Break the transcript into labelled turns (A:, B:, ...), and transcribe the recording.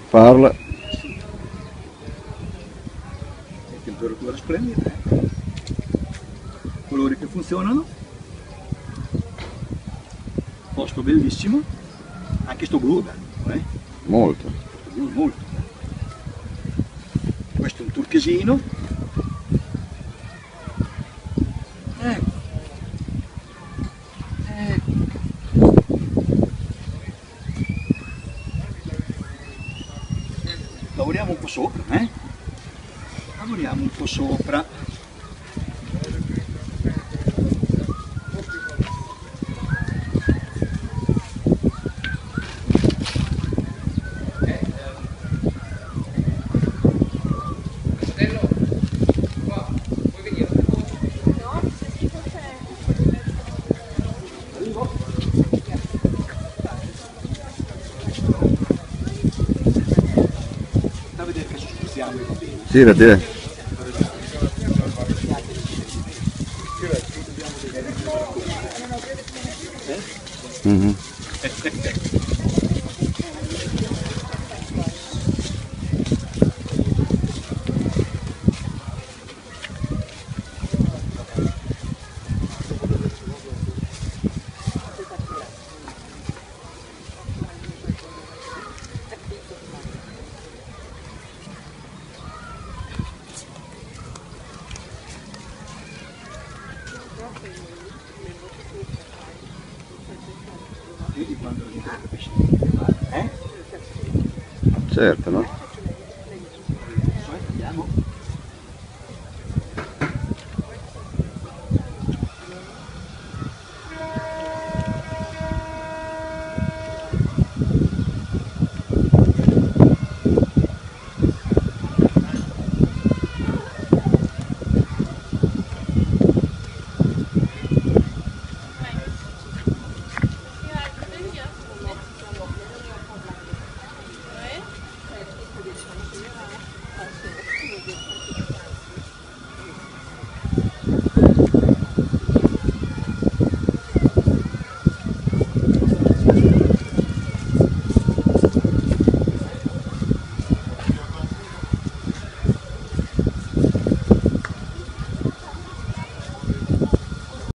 A: Parla.
B: Temperatura splendida, colori che funzionano, posto bellissimo, anche sto blu è bello,
A: Molto.
B: sto blu è molto bello. Questo è un turchesino, ecco, lavoriamo un po' sopra, lavoriamo un po' sopra. Da vedere che spostiamo va bene.
A: Tirati, Certo, no?